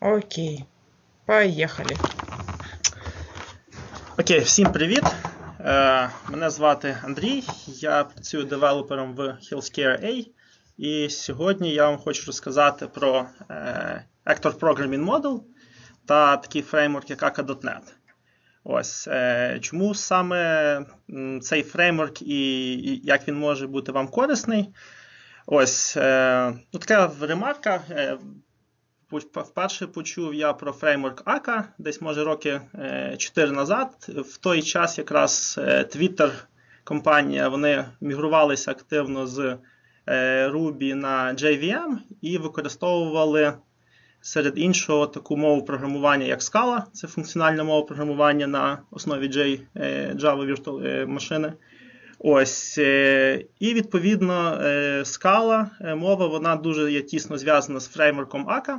Окей, поїхали. Окей, всім привіт. Мене звати Андрій, я працюю девелопером в Healthcare A. І сьогодні я вам хочу розказати про Actor Programming Model та такий фреймворк, як Aka.NET. Ось, чому саме цей фреймворк і як він може бути вам корисний. Ось, така ремарка. Вперше почув я про фреймворк Aka, десь, може, роки 4 назад. В той час якраз Twitter компанія, вони мігрувалися активно з Ruby на JVM і використовували серед іншого таку мову програмування, як Scala. Це функціональна мова програмування на основі Java Virtual машини. Ось, і відповідно Scala мова, вона дуже є тісно зв'язана з фреймворком Aka.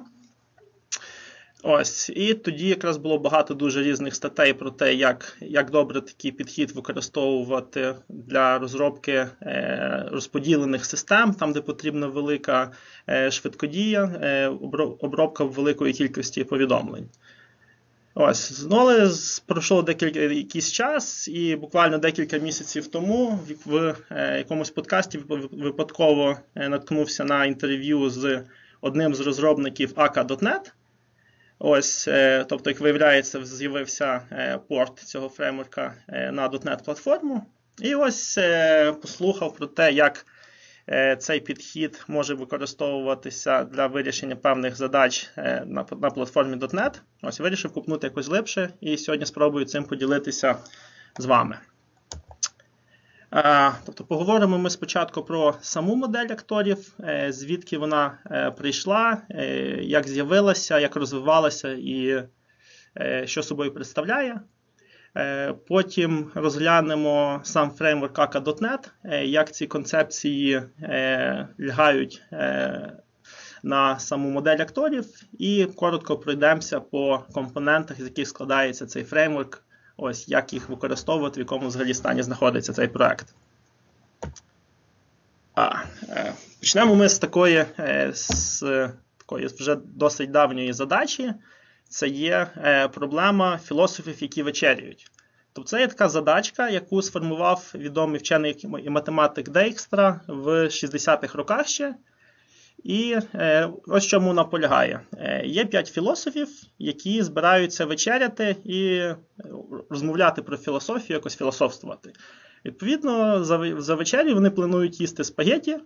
Ось, і тоді якраз було багато дуже різних статей про те, як добре такий підхід використовувати для розробки розподілених систем, там, де потрібна велика швидкодія, обробка великої кількості повідомлень. Ось, але пройшло якийсь час, і буквально декілька місяців тому в якомусь подкасті випадково наткнувся на інтерв'ю з одним з розробників Aka.NET. Ось, тобто, як виявляється, з'явився порт цього фреймворка на .NET платформу. І ось послухав про те, як цей підхід може використовуватися для вирішення певних задач на платформі .NET. Ось, вирішив купнути якось глибше і сьогодні спробую цим поділитися з вами. Тобто, поговоримо ми спочатку про саму модель акторів, звідки вона прийшла, як з'явилася, як розвивалася і що собою представляє. Потім розглянемо сам фреймворк Aka.NET, як ці концепції лягають на саму модель акторів, і коротко пройдемося по компонентах, з яких складається цей фреймворк. Ось, як їх використовувати, в якому взагалі стані знаходиться цей проект. Почнемо ми з такої вже досить давньої задачі. Це є проблема філософів, які вечеряють. Тобто це є така задачка, яку сформував відомий вчений і математик Dijkstra в 60-х роках ще. І ось чому вона полягає. Є 5 філософів, які збираються вечеряти і розмовляти про філософію, якось філософствувати. Відповідно, за вечерю вони планують їсти спагеті.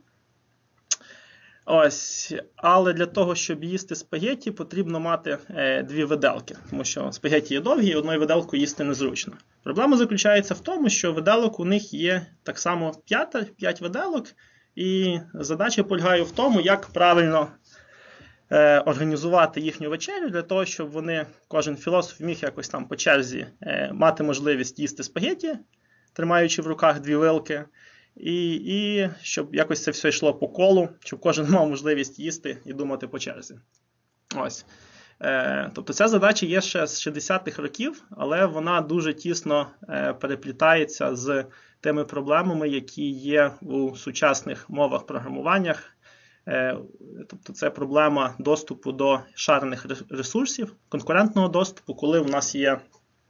Ось, але для того, щоб їсти спагеті, потрібно мати 2 виделки, тому що спагеті є довгі, і одною виделкою їсти незручно. Проблема заключається в тому, що виделок у них є так само 5 виделок, і задача полягає в тому, як правильно організувати їхню вечерю, для того, щоб кожен філософ міг якось там по черзі мати можливість їсти спагеті, тримаючи в руках 2 вилки, і щоб якось це все йшло по колу, щоб кожен мав можливість їсти і думати по черзі. Ось. Тобто ця задача є ще з 60-х років, але вона дуже тісно переплітається з тими проблемами, які є у сучасних мовах програмування. Тобто це проблема доступу до шарених ресурсів, конкурентного доступу, коли в нас є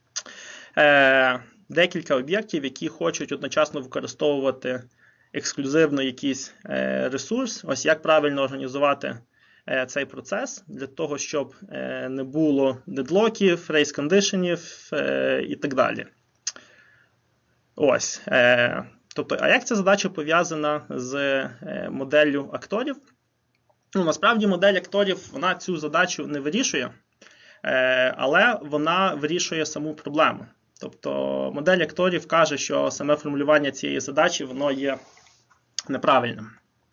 декілька об'єктів, які хочуть одночасно використовувати ексклюзивно якийсь ресурс. Ось як правильно організувати цей процес для того, щоб не було дедлоків, рейс-кондишенів і так далі. Ось. Тобто, а як ця задача пов'язана з моделлю акторів? Насправді модель акторів, вона цю задачу не вирішує, але вона вирішує саму проблему. Тобто модель акторів каже, що саме формулювання цієї задачі, воно є неправильним.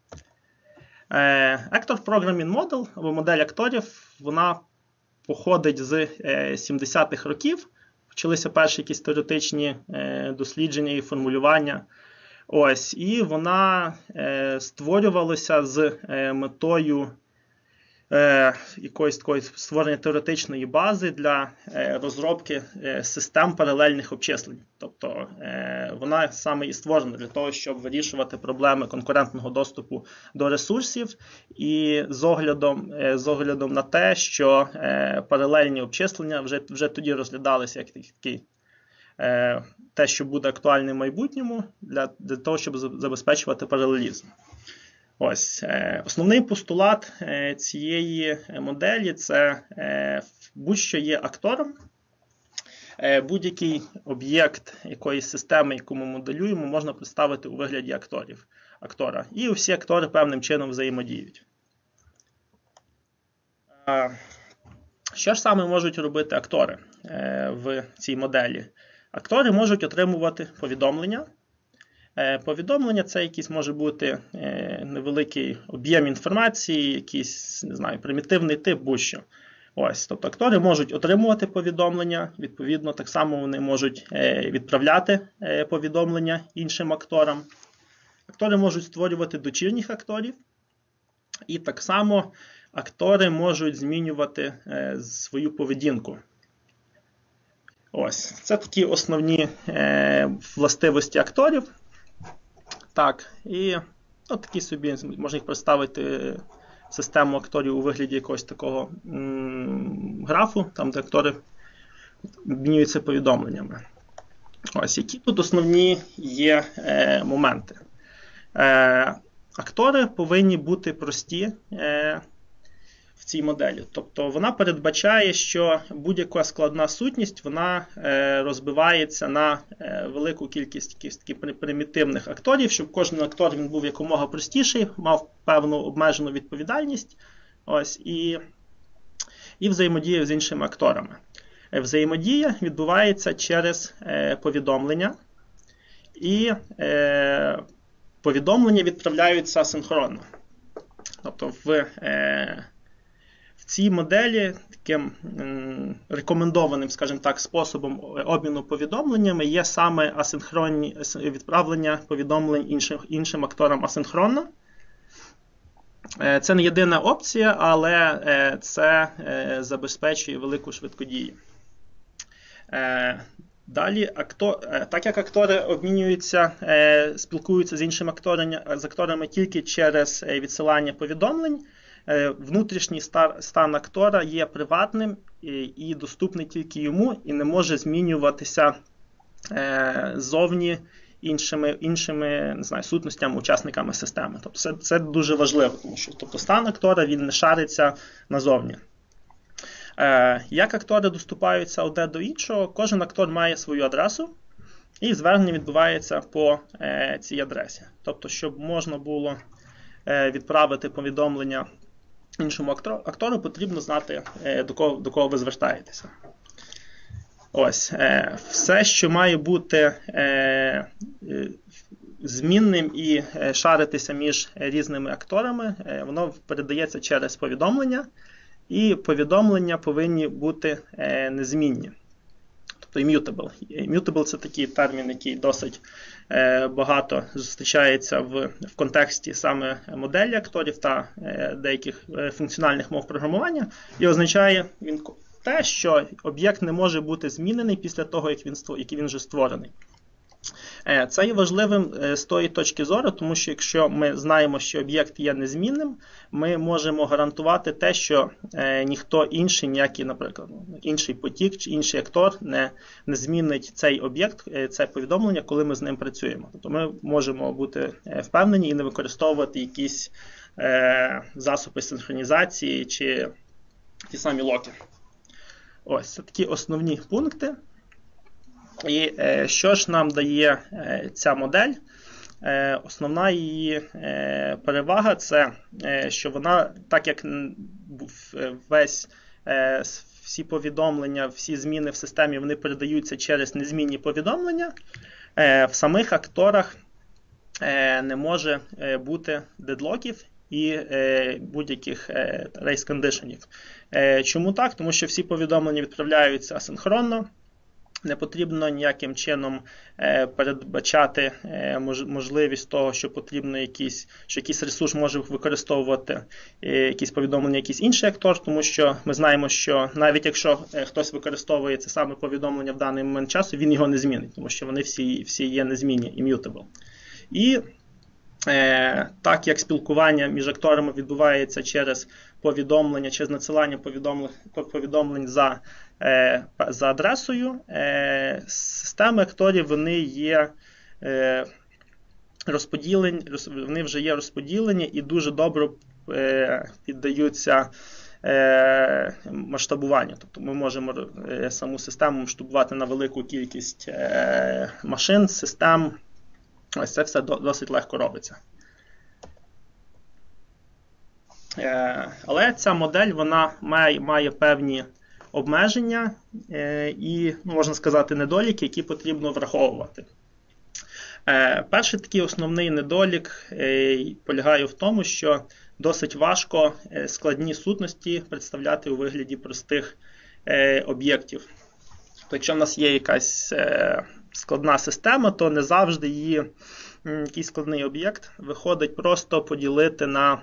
Actor Programming Model, або модель акторів, вона походить з 70-х років. Почалися перші якісь теоретичні дослідження і формулювання. Ось, і вона створювалася з метою якоїсь такої створення теоретичної бази для розробки систем паралельних обчислень. Тобто вона саме і створена для того, щоб вирішувати проблеми конкурентного доступу до ресурсів і з оглядом на те, що паралельні обчислення вже тоді розглядалися як такий те, що буде актуальним в майбутньому для того, щоб забезпечувати паралелізм. Ось, основний постулат цієї моделі – це будь-що є актором, будь-який об'єкт якоїсь системи, яку ми моделюємо, можна представити у вигляді актора. І всі актори певним чином взаємодіють. Що ж саме можуть робити актори в цій моделі? Актори можуть отримувати повідомлення. Повідомлення – це якийсь може бути невеликий об'єм інформації, якийсь, не знаю, примітивний тип, будь-що. Ось, тобто актори можуть отримувати повідомлення, відповідно, так само вони можуть відправляти повідомлення іншим акторам. Актори можуть створювати дочірніх акторів, і так само актори можуть змінювати свою поведінку. Ось, це такі основні властивості акторів. Так, і такі собі, можна їх представити систему акторів у вигляді якогось такого графу, там де актори обмінюються повідомленнями. Ось, які тут основні є моменти. Актори повинні бути прості в цій моделі. Тобто вона передбачає, що будь-яка складна сутність, вона розбивається на велику кількість примітивних акторів, щоб кожен актор він був якомога простіший, мав певну обмежену відповідальність, ось, і взаємодіяв з іншими акторами. Взаємодія відбувається через повідомлення, і повідомлення відправляються асинхронно. Тобто в цій моделі таким рекомендованим, скажімо так, способом обміну повідомленнями є саме асинхронні відправлення повідомлень іншим акторам асинхронно. Це не єдина опція, але це забезпечує велику швидкодію. Далі, так як актори обмінюються, спілкуються з іншими акторами тільки через відсилання повідомлень, внутрішній стан актора є приватним і доступний тільки йому, і не може змінюватися ззовні іншими не знаю, сутностями, учасниками системи. Тобто це дуже важливо, тому що стан актора він не шариться назовні. Як актори доступаються одне до іншого, кожен актор має свою адресу, і звернення відбувається по цій адресі. Тобто, щоб можна було відправити повідомлення іншому актору, потрібно знати, до кого ви звертаєтеся. Ось, все, що має бути змінним і шаритися між різними акторами, воно передається через повідомлення, і повідомлення повинні бути незмінні. Тобто immutable. Immutable – це такий термін, який досить багато зустрічається в контексті саме моделі акторів та деяких функціональних мов програмування, і означає він те, що об'єкт не може бути змінений після того, як він вже створений. Це є важливим з тої точки зору, тому що якщо ми знаємо, що об'єкт є незмінним, ми можемо гарантувати те, що ніхто інший, ніякий, наприклад, інший потік чи інший актор не змінить цей об'єкт, це повідомлення, коли ми з ним працюємо. Тобто ми можемо бути впевнені і не використовувати якісь засоби синхронізації чи ті самі локи. Ось, це такі основні пункти. І що ж нам дає ця модель? Основна її перевага – це, що вона, так як всі повідомлення, всі зміни в системі, вони передаються через незмінні повідомлення, в самих акторах не може бути дедлоків і будь-яких рейс-кондишенів. Чому так? Тому що всі повідомлення відправляються асинхронно. Не потрібно ніяким чином передбачати можливість того, що потрібно якийсь ресурс може використовувати якісь повідомлення, якийсь інший актор, тому що ми знаємо, що навіть якщо хтось використовує це саме повідомлення в даний момент часу, він його не змінить, тому що вони всі є незмінні, immutable. І так як спілкування між акторами відбувається через повідомлення, через надсилання повідомлень за адресою, системи акторів вони вже є розподілені і дуже добре піддаються масштабуванню. Тобто ми можемо саму систему масштабувати на велику кількість машин, систем. Ось це все досить легко робиться. Але ця модель вона має певні обмеження і, можна сказати, недоліки, які потрібно враховувати. Перший такий основний недолік полягає в тому, що досить важко складні сутності представляти у вигляді простих об'єктів. Тобто, якщо в нас є якась складна система, то не завжди якийсь складний об'єкт виходить просто поділити на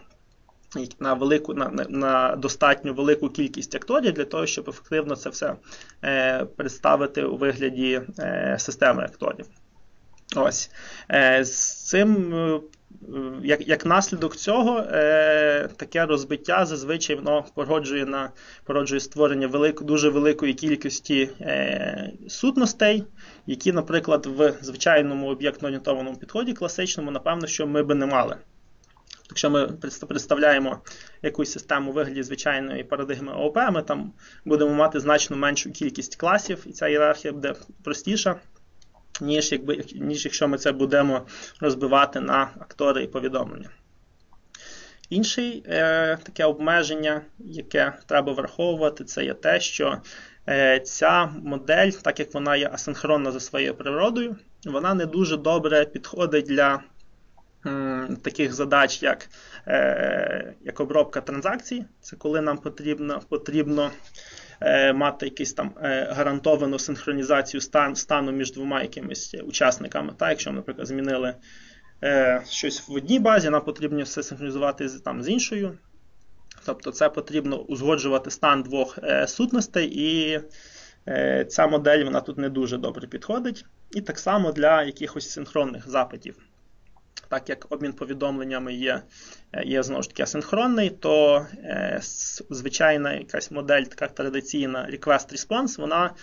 достатньо велику кількість акторів для того, щоб ефективно це все представити у вигляді системи акторів. Ось. З цим, як наслідок цього, таке розбиття зазвичай воно породжує створення дуже великої кількості сутностей, які, наприклад, в звичайному об'єктно-орієнтованому підході класичному, напевно, що ми би не мали. Якщо ми представляємо якусь систему у вигляді звичайної парадигми ООП, ми там будемо мати значно меншу кількість класів, і ця ієрархія буде простіша, ніж якщо ми це будемо розбивати на актори і повідомлення. Інше таке обмеження, яке треба враховувати, це є те, що ця модель, так як вона є асинхронна за своєю природою, вона не дуже добре підходить для таких задач, як обробка транзакцій. Це коли нам потрібно мати якусь там гарантовану синхронізацію стану між двома якимись учасниками. Так, якщо ми, наприклад, змінили щось в одній базі, нам потрібно все синхронізувати з іншою. Тобто це потрібно узгоджувати стан двох сутностей, і ця модель вона тут не дуже добре підходить. І так само для якихось синхронних запитів. Так як обмін повідомленнями є знову ж таки асинхронний, то звичайна якась модель, така традиційна request-response,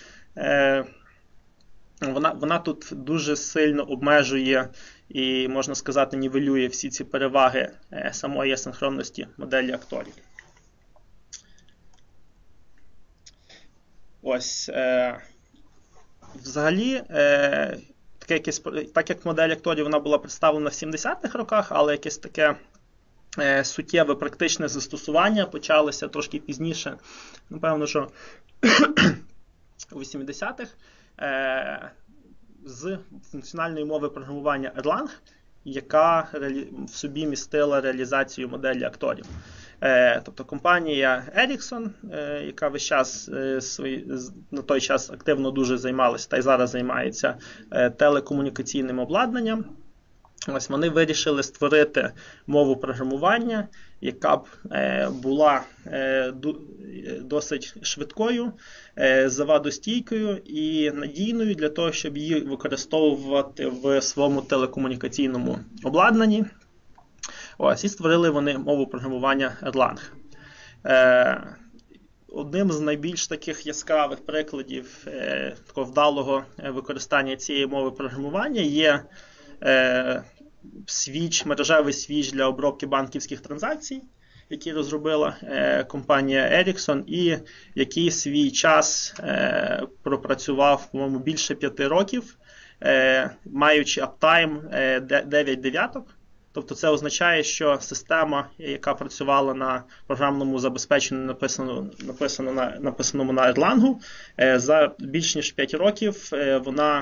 вона тут дуже сильно обмежує і, можна сказати, нівелює всі ці переваги самої асинхронності моделі акторів. Ось, взагалі, так як модель акторів вона була представлена в 70-х роках, але якесь таке суттєве практичне застосування почалося трошки пізніше, напевно, що у 80-х, з функціональної мови програмування Erlang, яка в собі містила реалізацію моделі акторів. Тобто компанія Ericsson, яка весь час на той час активно дуже займалася та й зараз займається телекомунікаційним обладнанням, ось вони вирішили створити мову програмування, яка б була досить швидкою, завадостійкою і надійною для того, щоб її використовувати в своєму телекомунікаційному обладнанні. Ось, і створили вони мову програмування Erlang. Одним з найбільш таких яскравих прикладів такого вдалого використання цієї мови програмування є мережевий свіч для обробки банківських транзакцій, який розробила компанія Ericsson, і який свій час пропрацював, по-моєму, більше 5 років, маючи аптайм 9 дев'яток. Тобто це означає, що система, яка працювала на програмному забезпеченні, написаному на Erlang, за більш ніж 5 років вона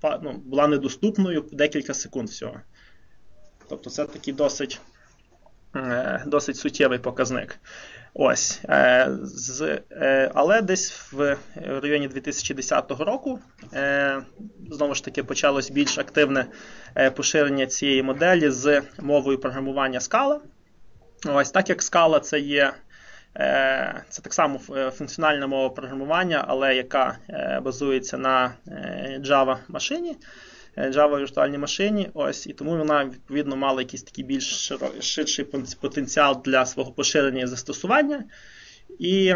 була недоступною декілька секунд всього. Тобто це такий досить досить суттєвий показник. Ось. Але десь в районі 2010 року знову ж таки почалось більш активне поширення цієї моделі з мовою програмування Scala. Ось, так як Scala це так само функціональна мова програмування, але яка базується на Java машині, Java віртуальній машині, ось, і тому вона, відповідно, мала якийсь такий більш ширший потенціал для свого поширення і застосування. І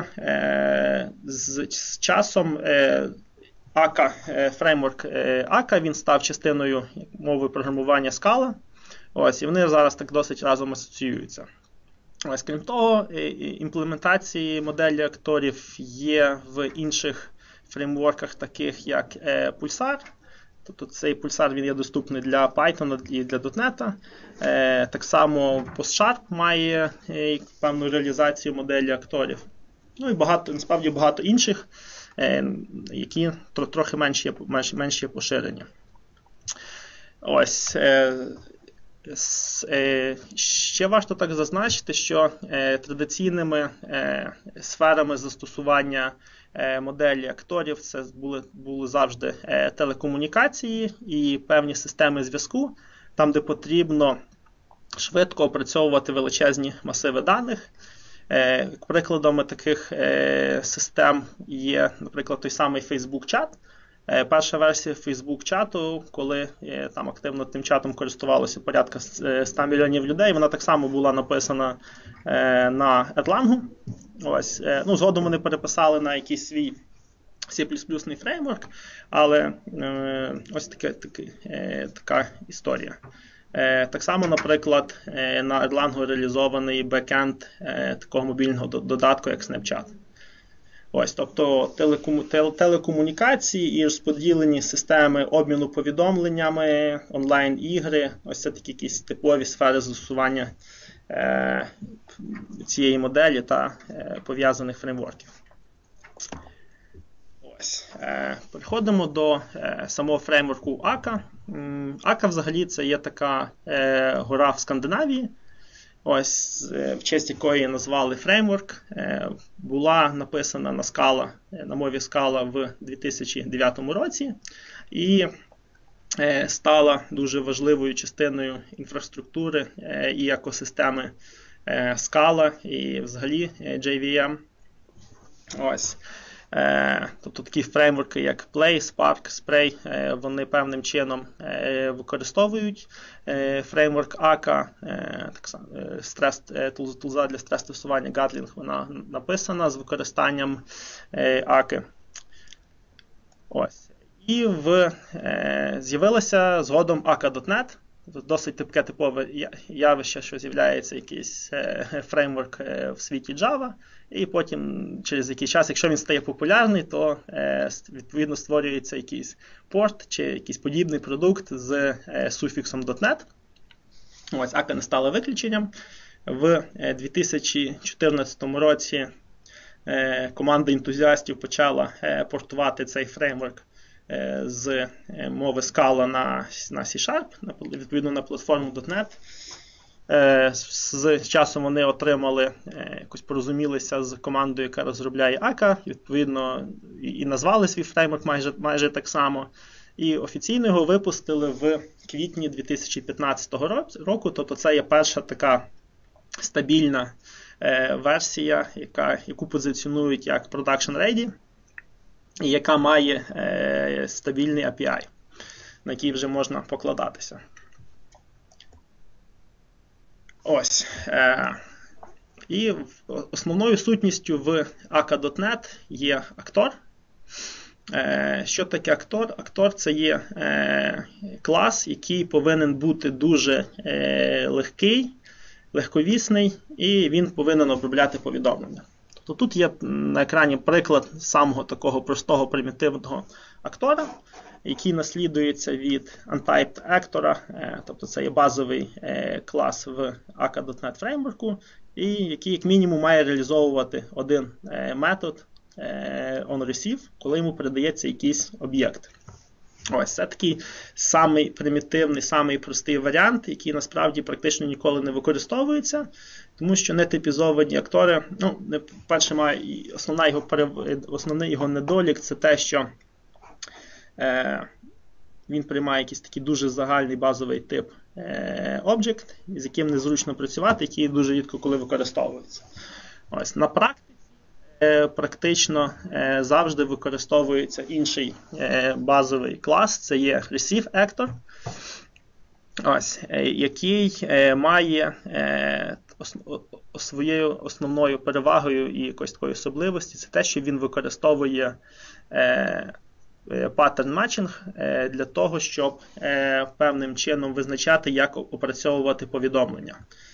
з часом Akka, фреймворк Akka, він став частиною мови програмування Scala, ось, і вони зараз так досить разом асоціюються. Ось, крім того, імплементації моделі акторів є в інших фреймворках, таких як Pulsar. Тобто цей Pulsar він є доступний для Python і для .NET. Так само PostSharp має певну реалізацію моделі акторів. Ну і насправді багато інших, які трохи менші поширені. Ось. Ще варто так зазначити, що традиційними сферами застосування моделі акторів це були завжди телекомунікації і певні системи зв'язку, там, де потрібно швидко опрацьовувати величезні масиви даних. Прикладами таких систем є, наприклад, той самий Facebook-чат. Перша версія Facebook-чату, коли там активно тим чатом користувалося порядка 100 мільйонів людей, вона так само була написана на Erlang. Ось. Ну, згодом вони переписали на якийсь свій C++ фреймворк, але ось така історія. Так само, наприклад, на Erlang реалізований бекенд такого мобільного додатку, як Snapchat. Ось, тобто телекомунікації і розподілені системи обміну повідомленнями, онлайн-ігри, ось це такі якісь типові сфери застосування цієї моделі та пов'язаних фреймворків. Ось. Переходимо до самого фреймворку Akka. Akka взагалі це є така гора в Скандинавії. Ось, в честь якої назвали фреймворк, була написана на мові Scala в 2009 році і стала дуже важливою частиною інфраструктури і екосистеми Scala і взагалі JVM. Ось. Тобто такі фреймворки, як Play, Spark, Spray, вони певним чином використовують фреймворк Akka, тулза для стрес-тестування Gatling, вона написана з використанням Akka. Ось. І з'явилося згодом Akka.NET. Досить типове явище, що з'являється якийсь фреймворк в світі Java, і потім через якийсь час, якщо він стає популярний, то відповідно створюється якийсь порт чи якийсь подібний продукт з суфіксом .NET. Ось, Akka не стала виключенням. В 2014 році команда ентузіастів почала портувати цей фреймворк з мови Scala на C#, відповідно на платформу .NET. З часом вони отримали, якось порозумілися з командою, яка розробляє Akka, відповідно і назвали свій фреймворк майже так само. І офіційно його випустили в квітні 2015 року, тобто це є перша така стабільна версія, яку позиціонують як Production Ready, і яка має стабільний API, на який вже можна покладатися. Ось. І основною сутністю в Akka.NET є актор. Що таке актор? Актор – це є клас, який повинен бути дуже легкий, легковісний, і він повинен обробляти повідомлення. Тобто тут є на екрані приклад самого такого простого примітивного актора, який наслідується від untyped actor, тобто це є базовий клас в Akka.NET фреймворку, і який як мінімум має реалізовувати один метод onReceive, коли йому передається якийсь об'єкт. Ось, це такий самий примітивний, самий простий варіант, який насправді практично ніколи не використовується, тому що нетипізовані актори, перше, основний його недолік – це те, що він приймає якийсь такий дуже загальний базовий тип Object, з яким незручно працювати, який дуже рідко коли використовується. Ось, на практиці практично завжди використовується інший базовий клас, це є Receive Actor, ось, який має своєю основною перевагою і якоюсь такою особливістю, це те, що він використовує pattern matching для того, щоб певним чином визначати, як опрацьовувати повідомлення.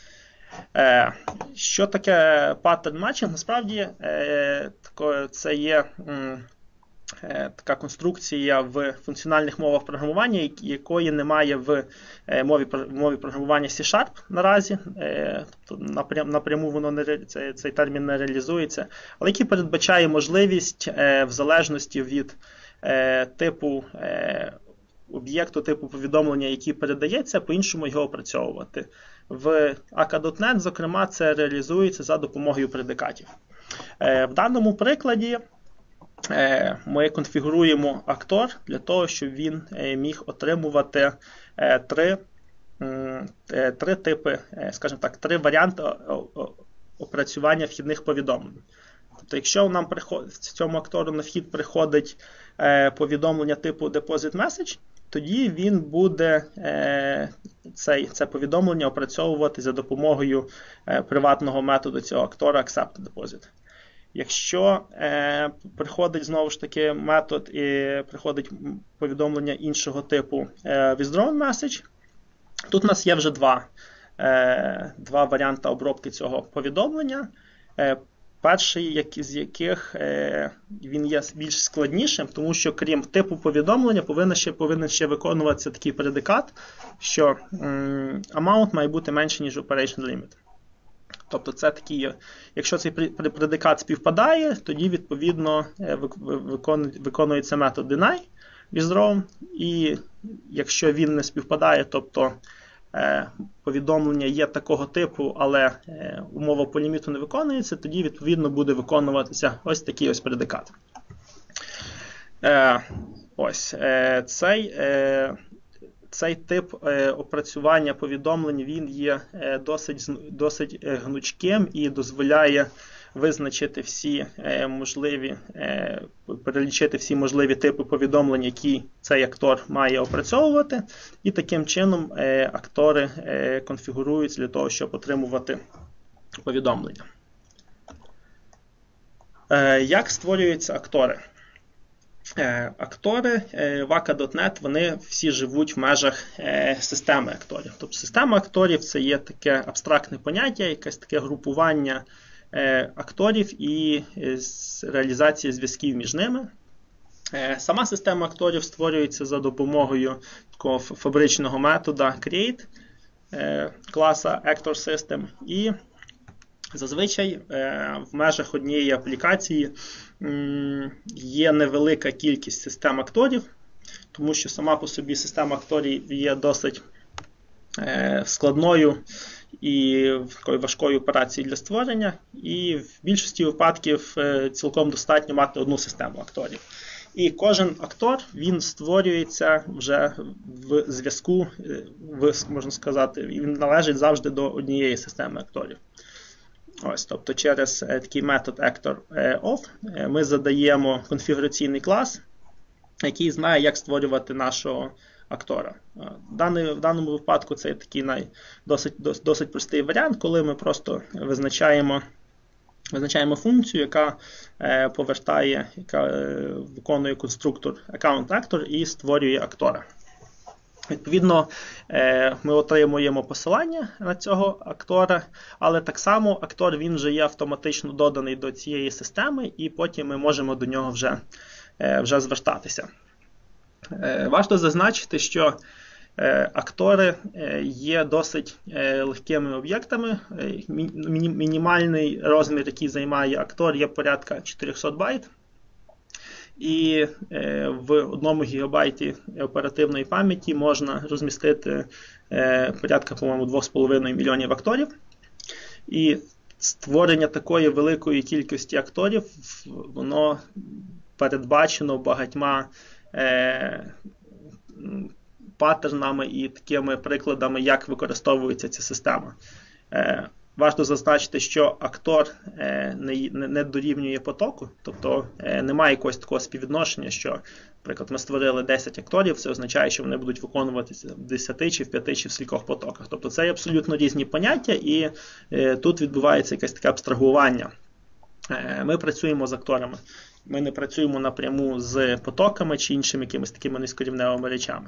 Що таке pattern matching? Насправді це є така конструкція в функціональних мовах програмування, якої немає в мові програмування C# наразі. Тобто напряму цей термін не реалізується, але який передбачає можливість в залежності від типу об'єкту, типу повідомлення, який передається, по-іншому його опрацьовувати. В AK.NET, зокрема, це реалізується за допомогою предикатів. В даному прикладі ми конфігуруємо актор для того, щоб він міг отримувати три типи, скажімо так, три варіанти опрацювання вхідних повідомлень. Тобто, якщо нам в цьому актору на вхід приходить повідомлення типу Deposit Message, тоді він буде це повідомлення опрацьовувати за допомогою приватного методу цього актора AcceptDeposit. Якщо приходить знову ж таки метод і приходить повідомлення іншого типу Withdrawn Message, тут у нас є вже два варіанти обробки цього повідомлення. Перший з яких він є більш складнішим, тому що крім типу повідомлення повинен ще виконуватися такий предикат, що amount має бути менше, ніж operation limit. Тобто це такі, якщо цей предикат співпадає, тоді відповідно виконується метод deny withdraw, і якщо він не співпадає, тобто повідомлення є такого типу, але умова по ліміту не виконується, тоді відповідно буде виконуватися ось такий ось предикат. Цей тип опрацювання повідомлень, він є досить гнучким і дозволяє визначити перелічити всі можливі типи повідомлень, які цей актор має опрацьовувати, і таким чином актори конфігуруються для того, щоб отримувати повідомлення. Як створюються актори? Актори в AK.NET, вони всі живуть в межах системи акторів. Тобто система акторів – це є таке абстрактне поняття, якесь таке групування акторів і реалізації зв'язків між ними. Сама система акторів створюється за допомогою такого фабричного метода create класа Actor System, і зазвичай в межах однієї аплікації є невелика кількість систем акторів, тому що сама по собі система акторів є досить складною і такою важкою операцією для створення, і в більшості випадків цілком достатньо мати одну систему акторів. І кожен актор, він створюється вже в зв'язку, можна сказати, він належить завжди до однієї системи акторів. Ось, тобто через такий метод ActorOf ми задаємо конфігураційний клас, який знає, як створювати нашого актора. В даному випадку це такий досить простий варіант, коли ми просто визначаємо функцію, яка виконує конструктор accountActor і створює актора. Відповідно, ми отримуємо посилання на цього актора, але так само актор, він вже є автоматично доданий до цієї системи, і потім ми можемо до нього вже звертатися. Варто зазначити, що актори є досить легкими об'єктами. Мінімальний розмір, який займає актор, є порядка 400 байт. І в 1 гігабайті оперативної пам'яті можна розмістити порядка, по-моєму, 2,5 мільйонів акторів. І створення такої великої кількості акторів, воно передбачено багатьма паттернами і такими прикладами, як використовується ця система. Варто зазначити, що актор не дорівнює потоку, тобто немає якогось такого співвідношення, що, наприклад, ми створили 10 акторів, це означає, що вони будуть виконуватися в 10 чи в 5 чи в скількох потоках. Тобто це абсолютно різні поняття, і тут відбувається якесь таке абстрагування. Ми працюємо з акторами, ми не працюємо напряму з потоками чи іншими якимись такими низькорівневими речами.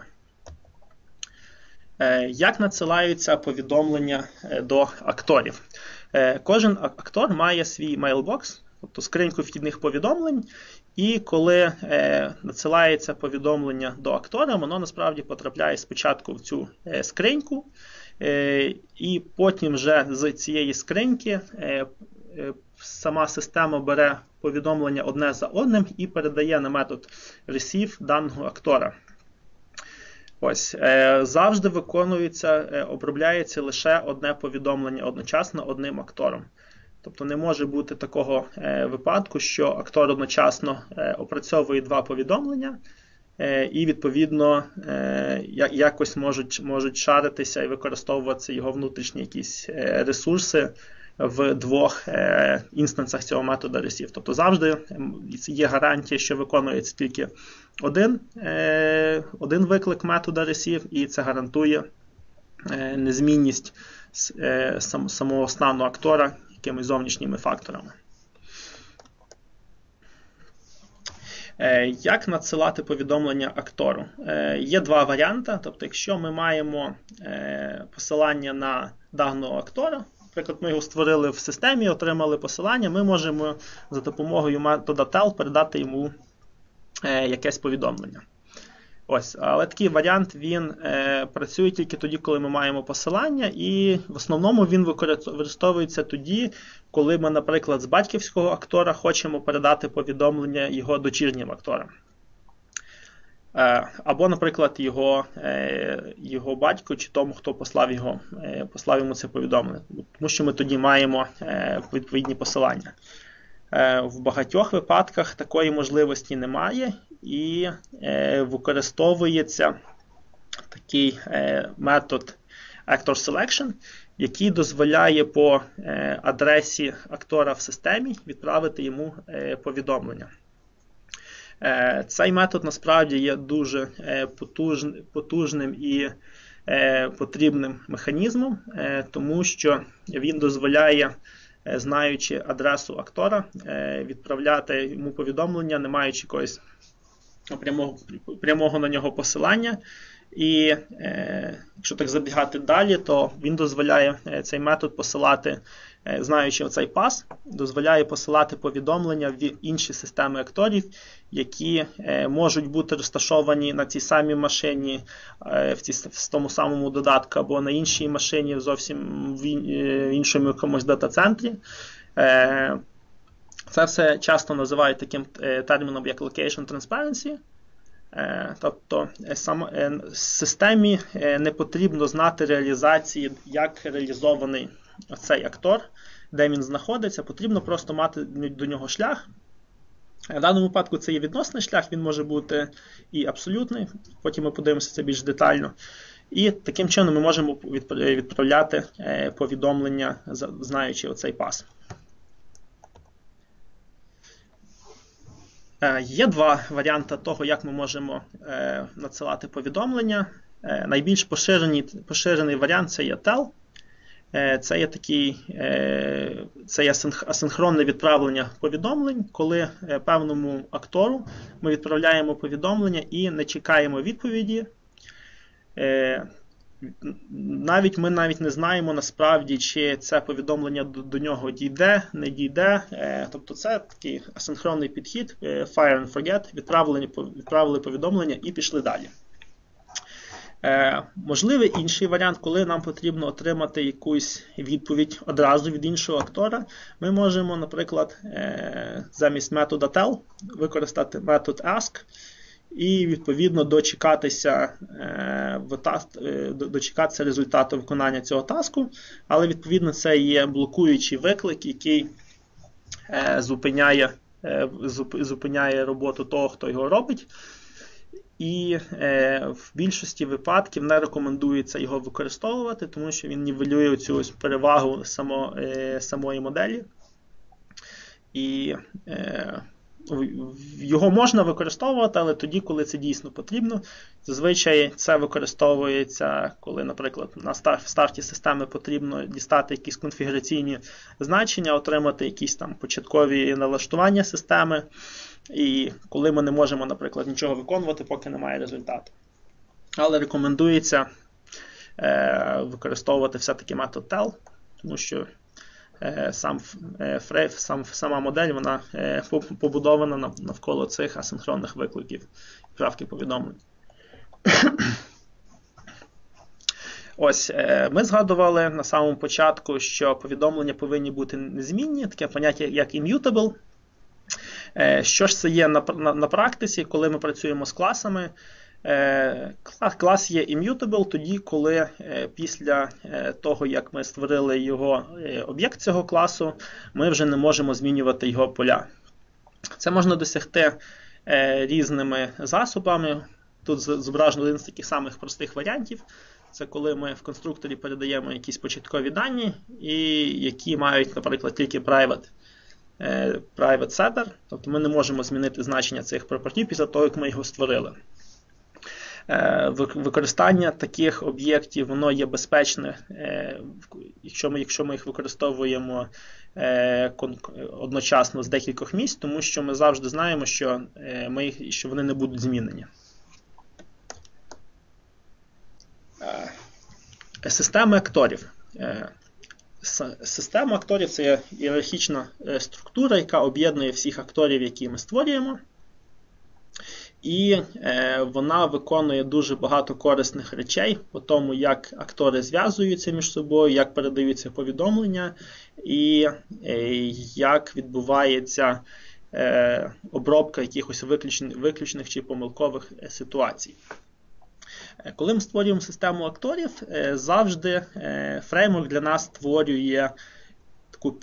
Як надсилаються повідомлення до акторів? Кожен актор має свій мейлбокс, тобто скриньку вхідних повідомлень, і коли надсилається повідомлення до актора, воно насправді потрапляє спочатку в цю скриньку, і потім вже з цієї скриньки сама система бере повідомлення одне за одним і передає на метод receive даного актора. Ось, завжди обробляється лише одне повідомлення одночасно одним актором. Тобто не може бути такого випадку, що актор одночасно опрацьовує 2 повідомлення і, відповідно, якось можуть шаритися і використовуватися його внутрішні якісь ресурси в 2 інстансах цього методу receive. Тобто завжди є гарантія, що виконується тільки один виклик методу receive, і це гарантує незмінність самого стану актора якимись зовнішніми факторами. Як надсилати повідомлення актору? Є 2 варіанти. Тобто, якщо ми маємо посилання на даного актора, наприклад, ми його створили в системі, отримали посилання, ми можемо за допомогою метода tell передати йому якесь повідомлення. Ось, але такий варіант, він працює тільки тоді, коли ми маємо посилання, і в основному він використовується тоді, коли ми, наприклад, з батьківського актора хочемо передати повідомлення його дочірнім акторам. Або, наприклад, його батько чи тому, хто послав йому це повідомлення. Тому що ми тоді маємо відповідні посилання. В багатьох випадках такої можливості немає, і використовується такий метод Actor Selection, який дозволяє по адресі актора в системі відправити йому повідомлення. Цей метод насправді є дуже потужним і потрібним механізмом, тому що він дозволяє, знаючи адресу актора, відправляти йому повідомлення, не маючи якогось прямого на нього посилання. І якщо так забігати далі, то він дозволяє цей метод посилати, знаючи оцей пас, дозволяє посилати повідомлення в інші системи акторів, які можуть бути розташовані на цій самій машині, в тому самому додатку, або на іншій машині зовсім в іншому якомусь дата-центрі. Це все часто називають таким терміном, як Location Transparency. Тобто системі не потрібно знати реалізації, як реалізований цей актор, де він знаходиться, потрібно просто мати до нього шлях. В даному випадку це є відносний шлях, він може бути і абсолютний, потім ми подивимося це більш детально. І таким чином ми можемо відправляти повідомлення, знаючи оцей пас. Є 2 варіанти того, як ми можемо надсилати повідомлення. Найбільш поширений варіант – це є tell. Це є асинхронне відправлення повідомлень, коли певному актору ми відправляємо повідомлення і не чекаємо відповіді. Ми навіть не знаємо насправді, чи це повідомлення до нього дійде, не дійде. Тобто це такий асинхронний підхід, fire and forget, відправили повідомлення і пішли далі. Можливий інший варіант, коли нам потрібно отримати якусь відповідь одразу від іншого актора. Ми можемо, наприклад, замість метода tell використати метод ask і, відповідно, дочекатися результату виконання цього таску. Але, відповідно, це є блокуючий виклик, який зупиняє роботу того, хто його робить. І в більшості випадків не рекомендується його використовувати, тому що він нівелює цю перевагу самої моделі. І його можна використовувати, але тоді, коли це дійсно потрібно. Зазвичай це використовується, коли, наприклад, в старті системи потрібно дістати якісь конфігураційні значення, отримати якісь там початкові налаштування системи. І коли ми не можемо, наприклад, нічого виконувати, поки немає результату. Але рекомендується використовувати все-таки метод tell, тому що сама модель вона побудована навколо цих асинхронних викликів відправки повідомлень. Ось, ми згадували на самому початку, що повідомлення повинні бути незмінні, таке поняття як immutable. Що ж це є на практиці, коли ми працюємо з класами? Клас є immutable тоді, коли після того, як ми створили його об'єкт цього класу, ми вже не можемо змінювати його поля. Це можна досягти різними засобами. Тут зображено один з таких самих простих варіантів. Це коли ми в конструкторі передаємо якісь початкові дані, які мають, наприклад, тільки private setter, тобто ми не можемо змінити значення цих пропертів після того, як ми його створили. Використання таких об'єктів воно є безпечне, якщо ми їх використовуємо одночасно з декількох місць, тому що ми завжди знаємо, що вони не будуть змінені. Системи акторів. Система акторів – це ієрархічна структура, яка об'єднує всіх акторів, які ми створюємо. І вона виконує дуже багато корисних речей по тому, як актори зв'язуються між собою, як передаються повідомлення і як відбувається обробка якихось виключних чи помилкових ситуацій. Коли ми створюємо систему акторів, завжди фреймворк для нас створює таку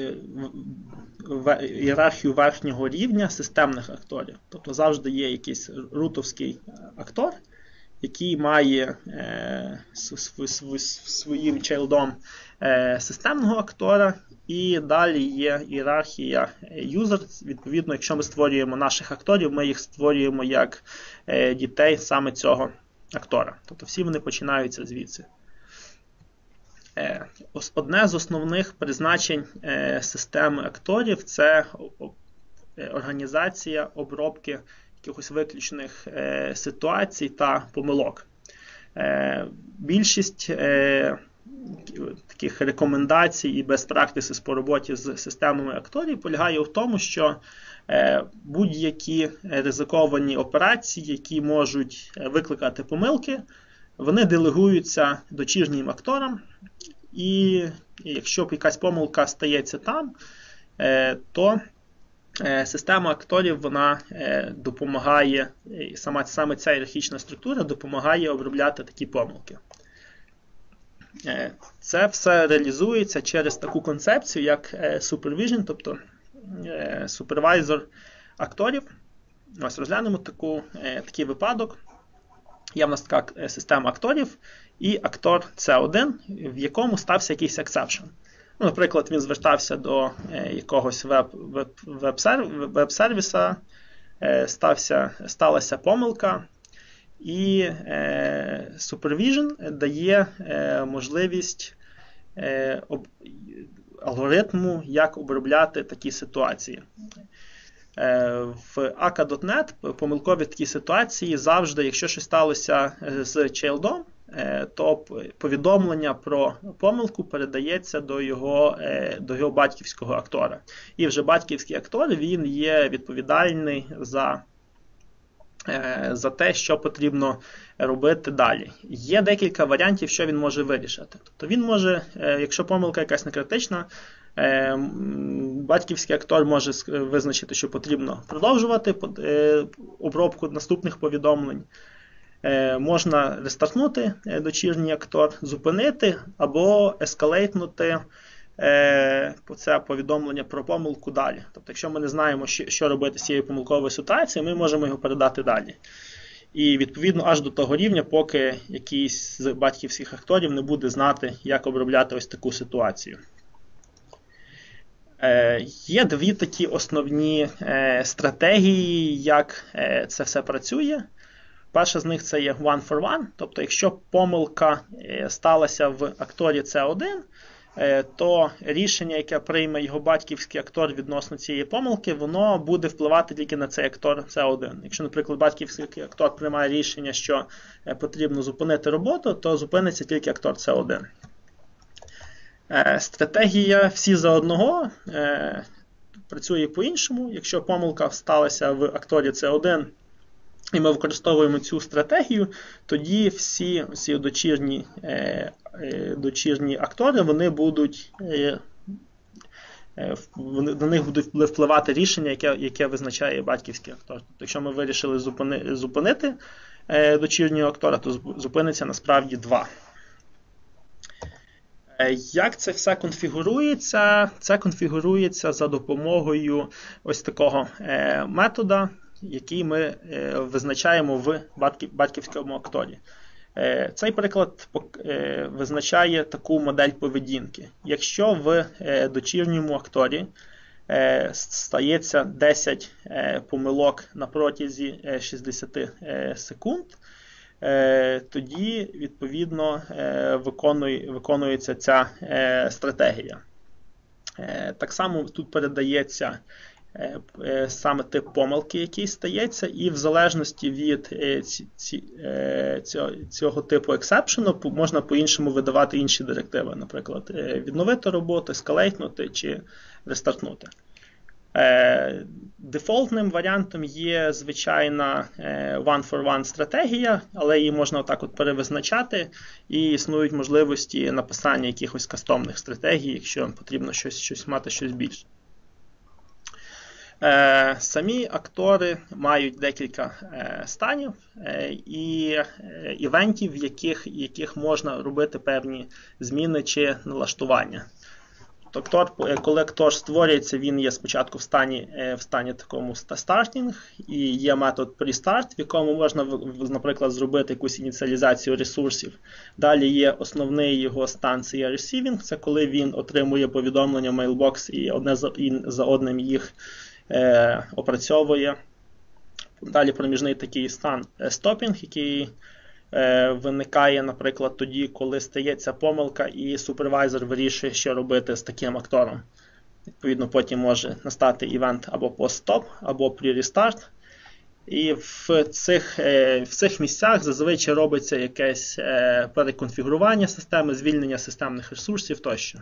ієрархію верхнього рівня системних акторів. Тобто завжди є якийсь рутовський актор, який має своїм чайлдом системного актора, і далі є ієрархія user. Відповідно, якщо ми створюємо наших акторів, ми їх створюємо як дітей саме цього актора. Тобто всі вони починаються звідси. Одне з основних призначень системи акторів – це організація обробки якихось виключних ситуацій та помилок. Більшість таких рекомендацій і best practices по роботі з системами акторів полягає в тому, що будь-які ризиковані операції, які можуть викликати помилки, вони делегуються дочірнім акторам, і якщо якась помилка стається там, то система акторів вона допомагає, саме ця ієрархічна структура допомагає обробляти такі помилки. Це все реалізується через таку концепцію, як supervision, тобто супервайзер акторів. Ось розглянемо такий випадок. Є в нас така система акторів і актор C1, в якому стався якийсь exception. Наприклад, він звертався до якогось веб-сервіса, сталася помилка, і Supervision дає можливість алгоритму, як обробляти такі ситуації. В aka.net помилкові такі ситуації завжди, якщо щось сталося з чайлдом, то повідомлення про помилку передається до його батьківського актора. І вже батьківський актор, він є відповідальний за за те, що потрібно робити далі. Є декілька варіантів, що він може вирішити. Тобто він може, якщо помилка якась не критична, батьківський актор може визначити, що потрібно продовжувати обробку наступних повідомлень. Можна рестартнути дочірній актор, зупинити або ескалейтнути це повідомлення про помилку далі. Тобто, якщо ми не знаємо, що робити з цією помилковою ситуацією, ми можемо його передати далі. І, відповідно, аж до того рівня, поки якийсь з батьківських акторів не буде знати, як обробляти ось таку ситуацію. Є дві такі основні стратегії, як це все працює. Перша з них це є one for one, тобто якщо помилка сталася в акторі C1, то рішення, яке прийме його батьківський актор відносно цієї помилки, воно буде впливати тільки на цей актор C1. Якщо, наприклад, батьківський актор приймає рішення, що потрібно зупинити роботу, то зупиниться тільки актор C1. Стратегія всі за одного працює по-іншому. Якщо помилка сталася в акторі C1, і ми використовуємо цю стратегію, тоді всі дочірні актори, на них будуть впливати рішення, яке визначає батьківський актор. Тобто, якщо ми вирішили зупинити дочірнього актора, то зупиниться насправді два. Як це все конфігурується? Це конфігурується за допомогою ось такого метода, який ми визначаємо в батьківському акторі. Цей приклад визначає таку модель поведінки. Якщо в дочірньому акторі стається 10 помилок на протязі 60 секунд, тоді, відповідно, виконується ця стратегія. Так само тут передається саме тип помилки, який стається, і в залежності від цього типу ексепшену можна по-іншому видавати інші директиви, наприклад, відновити роботу, ескалейтнути чи рестартнути. Дефолтним варіантом є звичайна one-for-one стратегія, але її можна отак от перевизначати, і існують можливості написання якихось кастомних стратегій, якщо потрібно мати щось більше. Самі актори мають декілька станів і івентів, в яких можна робити певні зміни чи налаштування. Коли актор створюється, він є спочатку в стані такому starting, і є метод pre-start, в якому можна, наприклад, зробити якусь ініціалізацію ресурсів. Далі є основний його стан, це є receiving, це коли він отримує повідомлення в mailbox і одне за одним їх опрацьовує. Далі проміжний такий стан stopping, який виникає, наприклад, тоді, коли стається помилка і супервайзер вирішує, що робити з таким актором. Відповідно, потім може настати івент або post-stop, або pre-restart. І в цих місцях зазвичай робиться якесь переконфігурування системи, звільнення системних ресурсів тощо.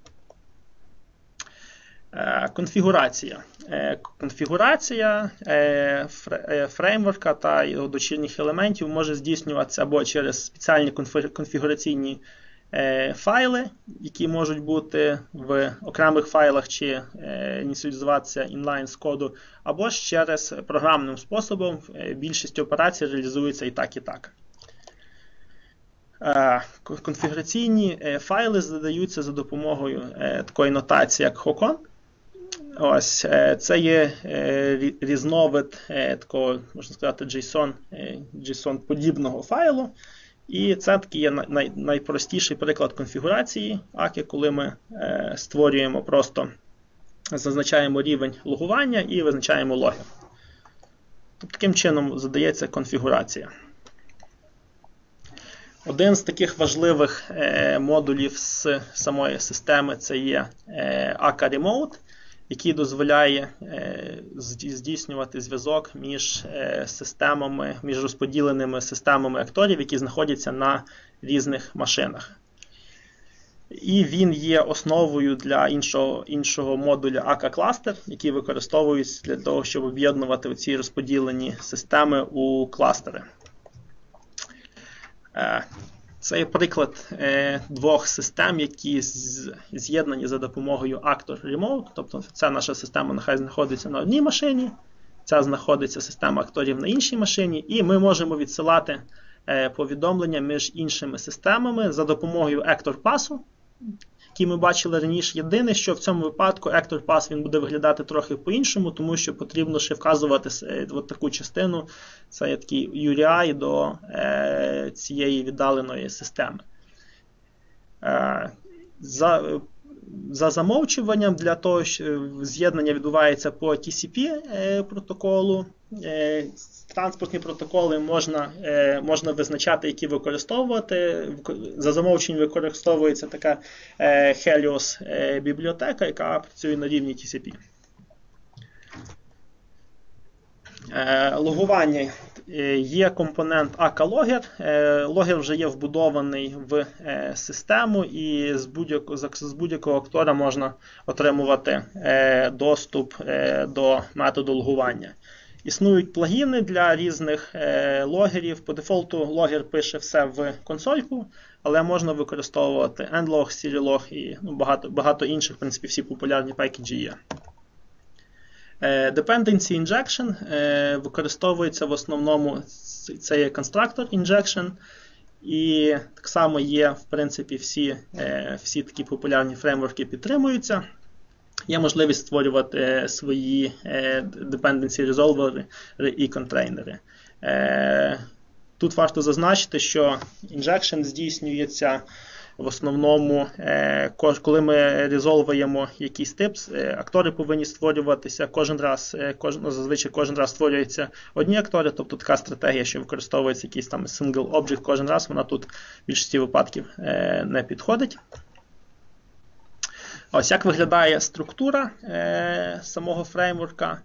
Конфігурація. Конфігурація фреймворка та його дочірніх елементів може здійснюватися або через спеціальні конфігураційні файли, які можуть бути в окремих файлах чи ініціалізуватися інлайн з коду, або ж через програмним способом. Більшість операцій реалізується і так, і так. Конфігураційні файли задаються за допомогою такої нотації, як HOCON. Ось, це є різновид такого, можна сказати, JSON-подібного файлу. І це такий є найпростіший приклад конфігурації ACI, коли ми створюємо просто, зазначаємо рівень логування і визначаємо логи. Таким чином задається конфігурація. Один з таких важливих модулів з самої системи це є ACA Remote, який дозволяє здійснювати зв'язок між розподіленими системами акторів, які знаходяться на різних машинах. І він є основою для іншого модуля AK Cluster, який використовується для того, щоб об'єднувати ці розподілені системи у кластери. Це є приклад двох систем, які з'єднані за допомогою Actor Remote. Тобто ця наша система нехай знаходиться на одній машині, ця знаходиться система акторів на іншій машині, і ми можемо відсилати повідомлення між іншими системами за допомогою Actor Pass, який ми бачили раніше. Єдине, що в цьому випадку Actor Pass він буде виглядати трохи по-іншому, тому що потрібно ще вказувати от таку частину, це є такий URI до цієї віддаленої системи. За замовчуванням, для того, що з'єднання відбувається по TCP протоколу, транспортні протоколи можна визначати, які використовувати. За замовченням використовується така Helios бібліотека, яка працює на рівні TCP. Логування. Є компонент AK-Logger. Logger вже є вбудований в систему, і з будь-якого актора можна отримувати доступ до методу логування. Існують плагіни для різних логерів. По дефолту логер пише все в консольку, але можна використовувати endlog, serialog і багато інших, в принципі, всі популярні пекеджі є. Dependency injection використовується в основному, це є constructor injection, і так само є, в принципі, всі такі популярні фреймворки підтримуються. Є можливість створювати свої dependency resolver і контейнери. Тут варто зазначити, що injection здійснюється в основному, коли ми резолвуємо якийсь тип, актори повинні створюватися зазвичай кожен раз створюються одні актори, тобто така стратегія, що використовується якийсь там single object кожен раз, вона тут в більшості випадків не підходить. Ось як виглядає структура самого фреймворка.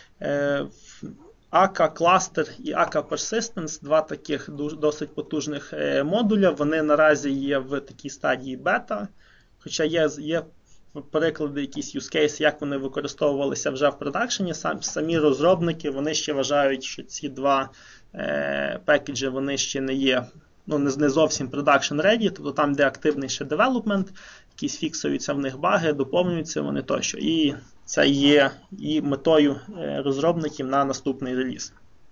AK Cluster і AK Persistence, два таких досить потужних модуля, вони наразі є в такій стадії бета, хоча є переклади, якісь use case, як вони використовувалися вже в продакшені. Самі розробники, вони ще вважають, що ці два пекеджі, вони ще не є, не зовсім production ready, тобто там, де активний ще development, якісь фіксуються в них баги, доповнюються вони тощо. І це є і метою розробників на наступний реліз.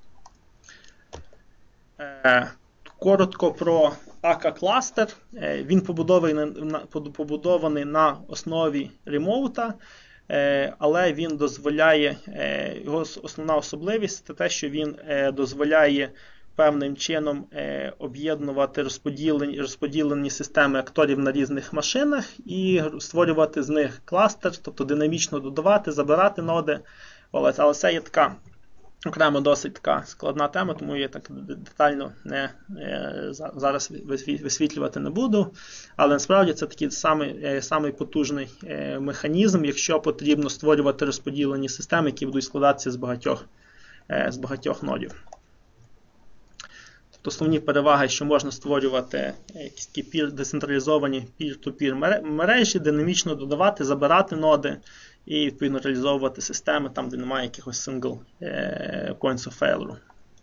Коротко про AK Cluster. Він побудований на основі ремоута, але він дозволяє, його основна особливість це те, що він дозволяє певним чином об'єднувати розподілені системи акторів на різних машинах і створювати з них кластер, тобто динамічно додавати, забирати ноди. Але це є така окремо досить така складна тема, тому я так детально зараз висвітлювати не буду. Але насправді це такий самий потужний механізм, якщо потрібно створювати розподілені системи, які будуть складатися з багатьох нодів. Основні переваги, що можна створювати якісь такі децентралізовані peer-to-peer мережі, динамічно додавати, забирати ноди і відповідно реалізовувати системи там, де немає якихось single points of failure.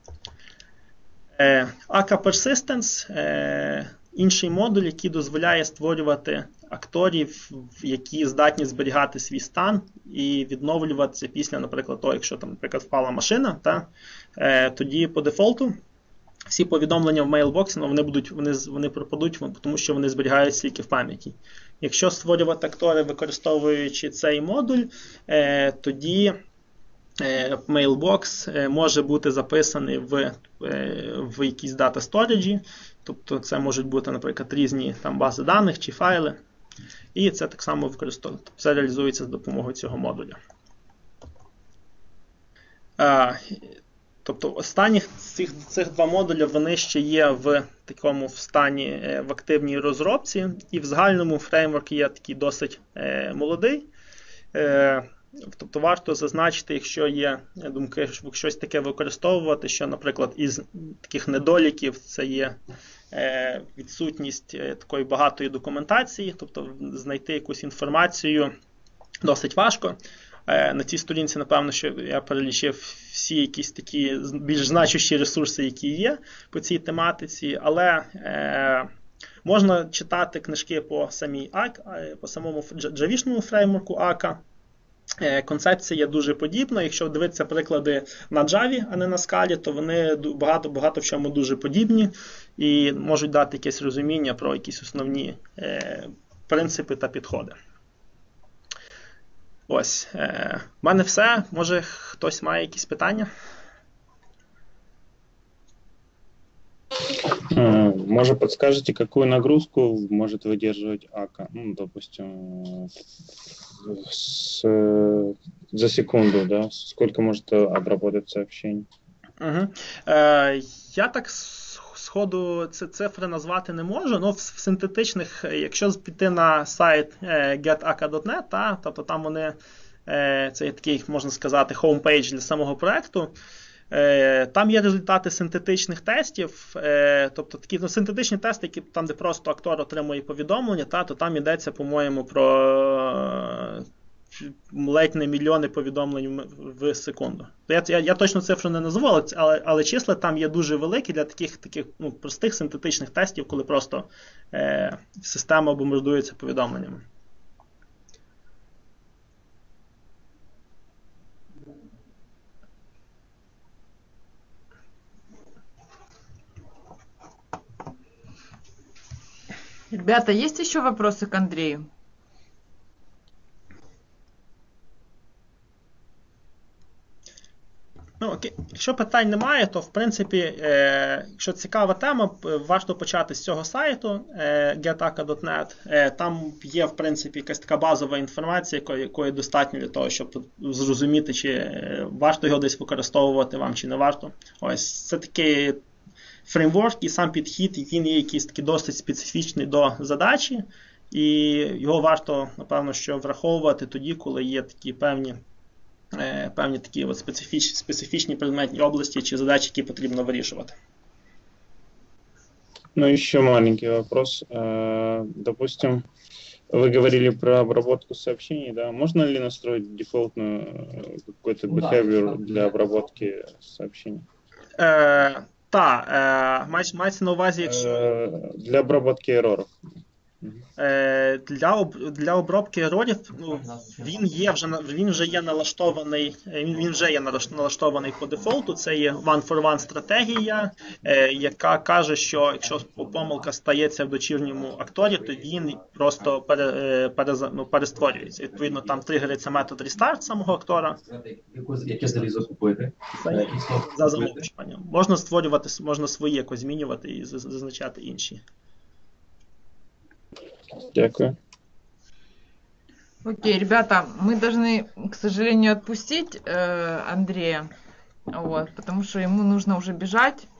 AK Persistence – інший модуль, який дозволяє створювати акторів, які здатні зберігати свій стан і відновлюватися після, наприклад, того, якщо там, наприклад, впала машина, тоді по дефолту всі повідомлення в мейлбоксі, вони пропадуть, тому що вони зберігаються тільки в пам'яті. Якщо створювати актори, використовуючи цей модуль, тоді мейлбокс може бути записаний в якісь дата сторіджі, тобто це можуть бути, наприклад, різні там бази даних чи файли, і це так само використовується. Все реалізується з допомогою цього модуля. Тобто останніх цих два модуля, вони ще є в такому стані в активній розробці, і в загальному фреймворк є такий досить молодий. Тобто варто зазначити, якщо є думки, щоб щось таке використовувати, що, наприклад, із таких недоліків це є відсутність такої багатої документації, тобто знайти якусь інформацію досить важко. На цій сторінці, напевно, що я перелічив всі якісь такі більш значущі ресурси, які є по цій тематиці, але можна читати книжки по самому джавішному фреймворку Ака. Концепція є дуже подібна. Якщо дивитися приклади на Java, а не на Scala, то вони багато в чому дуже подібні і можуть дати якесь розуміння про якісь основні принципи та підходи. Ось. В мене все. Може, хтось має якісь питання? Может, подскажете, какую нагрузку может выдерживать АКА? Ну, допустим, за секунду, да? Сколько может обработать сообщений? Угу. Я так сходу цифри назвати не можу, але в синтетичних, якщо піти на сайт getaka.net, тобто там вони, це є такий, можна сказати, хоумпейдж для самого проекту, там є результати синтетичних тестів, тобто такі синтетичні тести, які там, де просто актор отримує повідомлення, то там йдеться, по-моєму, про ледь не мільйони повідомлень в секунду. Я точно цифру не назву, але числа там є дуже великі для таких простих синтетичних тестів, коли просто система бомбардується повідомленнями. Ребята, есть еще вопросы к Андрею? Ну, окей. Якщо питань немає, то в принципі, якщо цікава тема, варто почати з цього сайту getaka.net. Там є, в принципі, якась така базова інформація, якої достатньо для того, щоб зрозуміти, чи варто його десь використовувати вам, чи не варто. Ось, це такий фреймворк і сам підхід, він є якийсь такий досить специфічний до задачі, і його варто, напевно, що враховувати тоді, коли є такі певні такі от специфічні предметні області чи задачі, які потрібно вирішувати. Ну, еще маленький вопрос. Допустим, вы говорили про обработку сообщений, да? Можно ли настроить дефолтную какой-то behavior для обработки сообщений? Так, мається на увазі, якщо... Для обработки ерорів. Для обробки ерорів, він вже є налаштований по дефолту. Це є one-for-one стратегія, яка каже, що якщо помилка стається в дочірньому акторі, то він просто перестворюється. Відповідно, там тригериться метод restart самого актора. Яке залізо купуєте? За замовчуванням. Можна створювати, можна свої якось змінювати і зазначати інші. Дякую. Окей, ребята, мы должны, к сожалению, отпустить Андрея, вот, потому что ему нужно уже бежать.